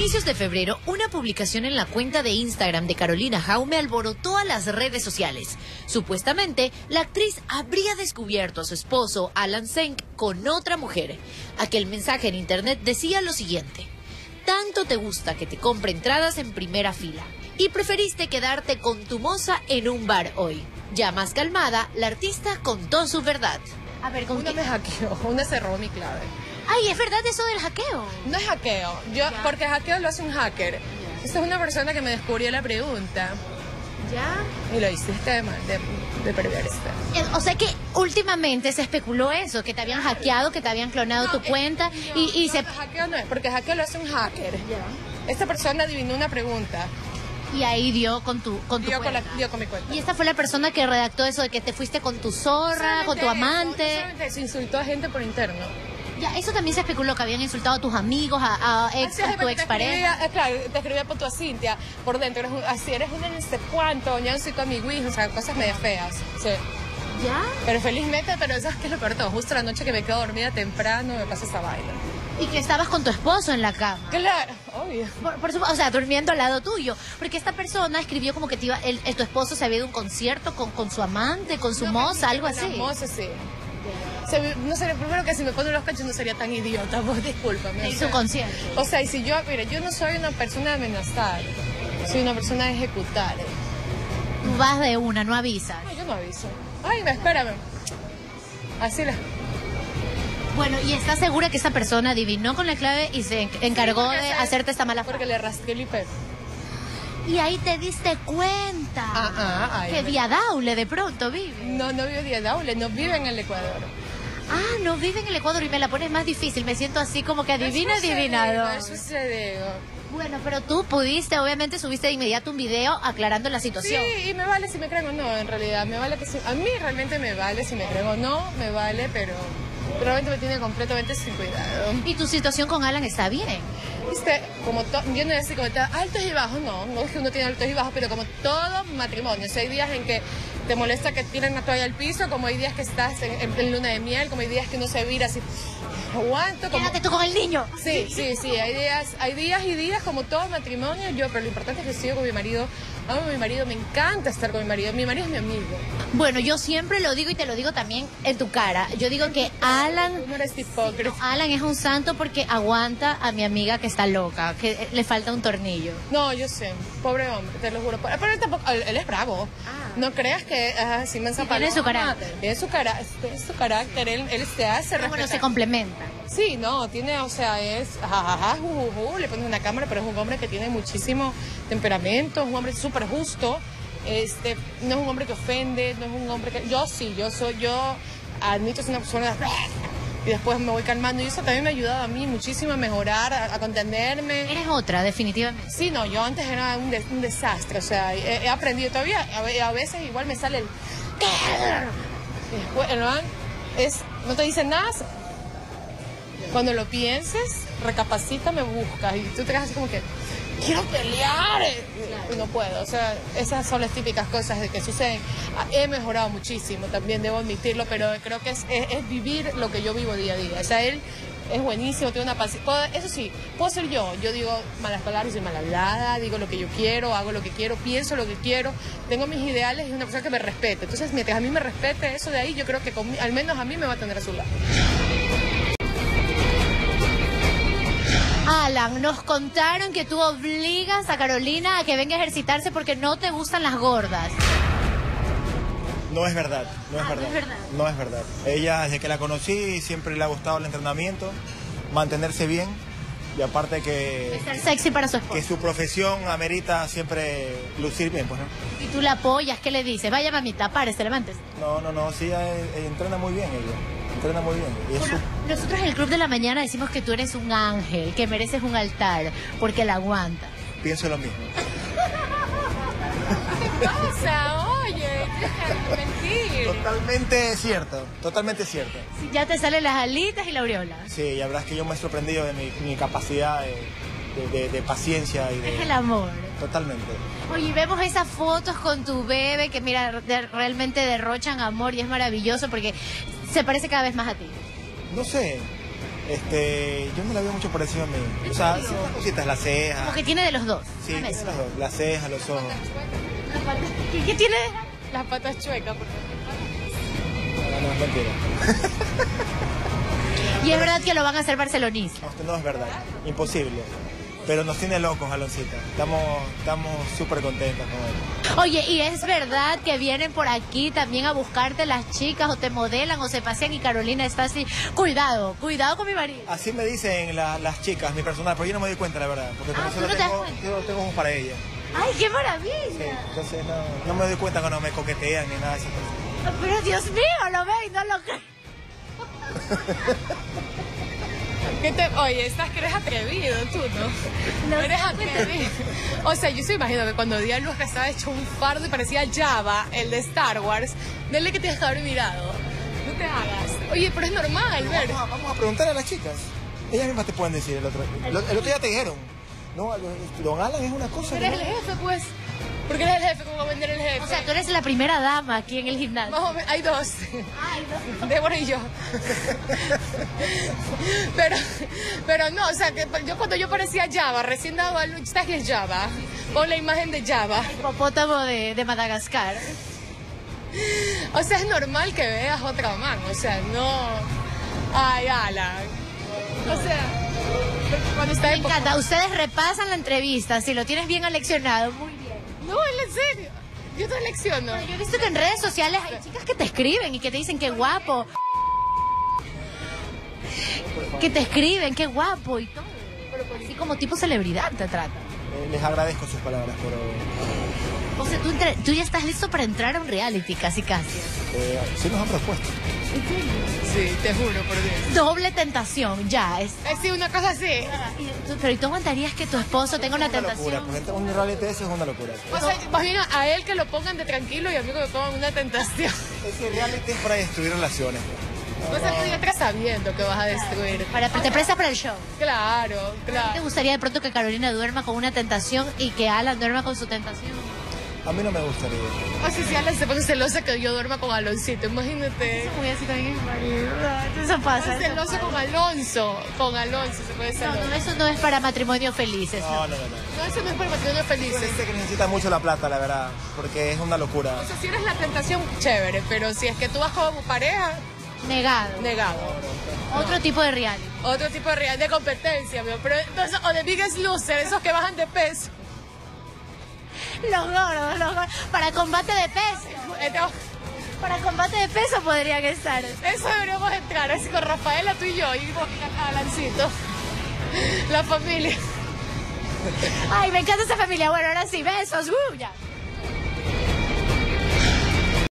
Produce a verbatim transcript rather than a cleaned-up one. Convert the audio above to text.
inicios de febrero, una publicación en la cuenta de Instagram de Carolina Jaume alborotó a las redes sociales. Supuestamente, la actriz habría descubierto a su esposo, Alan Senk, con otra mujer. Aquel mensaje en internet decía lo siguiente: tanto te gusta que te compre entradas en primera fila y preferiste quedarte con tu moza en un bar hoy. Ya más calmada, la artista contó su verdad. A ver, ¿con una me hackeó, una se robó mi clave. Ay, ¿es verdad eso del hackeo? No es hackeo, yo, porque hackeo lo hace un hacker. Esta es una persona que me descubrió la pregunta. ¿Ya? Y lo hiciste de, de, de perversa. O sea que últimamente se especuló eso, que te habían hackeado, que te habían clonado no, tu eh, cuenta no, y, y no, se... hackeo no es, porque hackeo lo hace un hacker. Ya. Esta persona adivinó una pregunta. Y ahí dio con tu, con tu dio cuenta. Con la, dio con mi cuenta. Y esta fue la persona que redactó eso de que te fuiste con tu zorra, con tu amante. Solamente se insultó a gente por interno. Ya, eso también se especuló, que habían insultado a tus amigos, a, a ex, a tu expareja. Claro, te escribía por tu a Cintia, por dentro, eres un, así, eres una no sé cuánto, ya no soy tu amiguis, o sea, cosas medio feas. Sí. ¿Ya? Pero felizmente, pero ¿sabes qué es lo peor de todo? Justo la noche que me quedo dormida temprano me pasa esa vaina. Y que estabas con tu esposo en la cama. Claro, obvio. Por, por supuesto, o sea, durmiendo al lado tuyo. Porque esta persona escribió como que te iba, el, el, tu esposo se había ido a un concierto con, con su amante, con su no, moza, algo así. Con la moza, sí. O sea, no sería, primero que si me ponen los cachos no sería tan idiota, pues discúlpame. Hizo un concierto. O sea, y si yo, mira, yo no soy una persona de amenazar, soy una persona de ejecutar. Tú vas de una, no avisas. No, yo no aviso. Ay, espérame. Así la... Bueno, ¿y estás segura que esa persona adivinó con la clave y se encargó sí, de sabes, hacerte esta mala porque le rasqué el I P? Y ahí te diste cuenta. Ah, ah, que me... Diadaule de pronto vive. No, no vive Diadaule, no vive en el Ecuador. Ah, no vive en el Ecuador y me la pones más difícil. Me siento así como que adivina, eso adivinado. Eso se digo. Bueno, pero tú pudiste, obviamente subiste de inmediato un video aclarando la situación. Sí, y me vale si me creen o no, en realidad. Me vale que si... A mí realmente me vale si me creen o no, me vale, pero... realmente me tiene completamente sin cuidado. ¿Y tu situación con Alan está bien? Viste, como to... yo no decir como altos y bajos, no, no es que uno tiene altos y bajos, pero como todo matrimonio. O sea, hay días en que te molesta que tiren la toalla al piso, como hay días que estás en, en, en luna de miel, como hay días que uno se vira así, aguanto. Como... Quédate tú con el niño. Sí, sí, sí, hay días, hay días y días como todo matrimonio, yo, pero lo importante es que sigo con mi marido, amo a mi marido, me encanta estar con mi marido, mi marido es mi amigo. Bueno, yo siempre lo digo y te lo digo también en tu cara, yo digo que Alan... No eres hipócrita. Alan es un santo porque aguanta a mi amiga que está loca, que le falta un tornillo. No, yo sé, pobre hombre, te lo juro, pero él tampoco, él, él es bravo. Ah. No creas que así me sí, tiene su carácter. Tiene su, cara, tiene su carácter, él, él se hace respetar. Bueno, se complementa. Sí, no, tiene, o sea, es jajaja, jujuju, le pones una cámara, pero es un hombre que tiene muchísimo temperamento, es un hombre súper justo, este, no es un hombre que ofende, no es un hombre que... Yo sí, yo soy, yo admito ser una persona... Y después me voy calmando y eso también me ha ayudado a mí muchísimo a mejorar, a, a contenerme. Eres otra, definitivamente. Sí, no, yo antes era un, de, un desastre, o sea, he, he aprendido todavía, a, a veces igual me sale el... Y después, el man es, no te dice nada, cuando lo pienses, recapacita, me buscas y tú te quedas así como que, quiero pelear, y no puedo, o sea, esas son las típicas cosas de que suceden. He mejorado muchísimo, también debo admitirlo, pero creo que es, es, es vivir lo que yo vivo día a día, o sea, él es buenísimo, tiene una paciencia, eso sí, puedo ser yo, yo digo malas palabras, soy mal hablada, digo lo que yo quiero, hago lo que quiero, pienso lo que quiero, tengo mis ideales y es una persona que me respete, entonces mientras a mí me respete eso de ahí, yo creo que con, al menos a mí me va a tener a su lado. Alan, nos contaron que tú obligas a Carolina a que venga a ejercitarse porque no te gustan las gordas. No es verdad, no es, ah, verdad, no es verdad. No es verdad. Ella, desde que la conocí, siempre le ha gustado el entrenamiento, mantenerse bien y aparte que... Es ser sexy para su esposa. Que su profesión amerita siempre lucir bien, pues, ¿no? Y tú la apoyas, ¿qué le dices? Vaya mamita, párese, levántese. No, no, no, sí, ella, ella entrena muy bien, ella. Entrena muy bien. Bueno, su... Nosotros en el Club de la Mañana decimos que tú eres un ángel, que mereces un altar, porque la aguantas. Pienso lo mismo. ¿Qué pasa? Oye, mentir. Totalmente cierto, totalmente cierto. Sí, ya te salen las alitas y la aureola. Sí, y la verdad es que yo me he sorprendido de mi, mi capacidad de, de, de, de paciencia. Y de... Es el amor. Totalmente. Oye, vemos esas fotos con tu bebé que, mira, de, realmente derrochan amor y es maravilloso porque se parece cada vez más a ti. No sé, Este, yo no la veo mucho parecido a mí. O sea, sí, unas cositas, las cejas. Como que tiene de los dos. Sí, Una tiene mezcla. las dos, las cejas, los ojos. ¿Qué, qué tiene? Las patas chuecas. Porque... No, no, es mentira. Y es verdad que lo van a hacer barcelonista. No, no es verdad, imposible. Pero nos tiene locos, Aloncita. Estamos estamos súper contentos con él. Oye, ¿y es verdad que vienen por aquí también a buscarte las chicas o te modelan o se pasean y Carolina está así? Cuidado, cuidado con mi marido. Así me dicen la- las chicas, mi personal, pero yo no me doy cuenta, la verdad. Porque Ah, como ¿tú solo no te das tengo, cuenta? yo tengo ojos para ella. ¡Ay, qué maravilla! Sí, entonces no, no me doy cuenta cuando me coquetean ni nada de esas cosas. Pero Dios mío, lo veo y no lo creo. ¿Qué te... Oye, estás que eres atrevido, tú, ¿no? No, eres cuéntame. atrevido. O sea, yo se imagino que cuando di a luz que estaba hecho un fardo y parecía Jabba, el de Star Wars, dile que tienes que haber mirado. No te hagas. Oye, pero es normal, ver. Vamos a, vamos a preguntar a las chicas. Ellas mismas te pueden decir el otro. El, el otro día te dijeron. No, Don Alan es una cosa. Eres que el no- jefe, pues. Porque eres el jefe, ¿cómo va a vender el jefe? O sea, tú eres la primera dama aquí en el gimnasio. Más o menos, hay dos. Ay, no. Débora y yo. Pero, pero no, o sea, que yo cuando yo parecía Java, recién dado a luz, ¿sabes qué es Java? Pon la imagen de Java. Hipopótamo de, de Madagascar. O sea, es normal que veas otra man, o sea, no... Ay, Alan. O sea, cuando está Me en... encanta. Ustedes repasan la entrevista. Si lo tienes bien aleccionado, muy bien. No, él en serio. Yo te lecciono. Yo he visto que en redes sociales hay chicas que te escriben y que te dicen qué guapo. Que te escriben qué guapo y todo. Así como tipo celebridad te tratan. Eh, les agradezco sus palabras, pero O sea, tú, entre- tú ya estás listo para entrar a un reality, casi casi. eh, sí nos han propuesto. Sí, te juro, por Dios. Doble tentación, ya. Es... Es sí, una cosa así. Y tú- Pero ¿y tú aguantarías que tu esposo tenga una Es una locura, tentación? pues entrar a un reality de eso es una locura. O sea, más bien a él que lo pongan de tranquilo y a mí que me pongan una tentación. Ese reality es para destruir relaciones. O sea, tú ya estás sabiendo que vas a destruir. Para, te prestas para el show. Claro, ¿Te claro. gustaría de pronto que Carolina duerma con una tentación y que Alan duerma con su tentación? A mí no me gustaría. O sea, si Alan se pone celosa que yo duerma con Aloncito, imagínate. Muy así con mi marido. Eso pasa. Es celoso con Alonso. Con Alonso se puede No, celoso. no, eso no es para matrimonios felices. No, no, no. no. No, eso no es para matrimonios Hay felices. gente que necesita mucho la plata, la verdad, porque es una locura. O sea, si eres la tentación, chévere, pero si es que tú vas como pareja, Negado. negado. Otro tipo de reality. Otro tipo de real de competencia, amigo. Pero entonces, o de Biggest Loser, esos que bajan de peso. Los gordos, los gordos. Para combate de peso. Entonces, Para combate de peso podrían estar. eso deberíamos entrar, así con Rafaela, tú y yo, y con Alancito. La familia. Ay, me encanta esa familia. Bueno, ahora sí, besos. Uh, ya.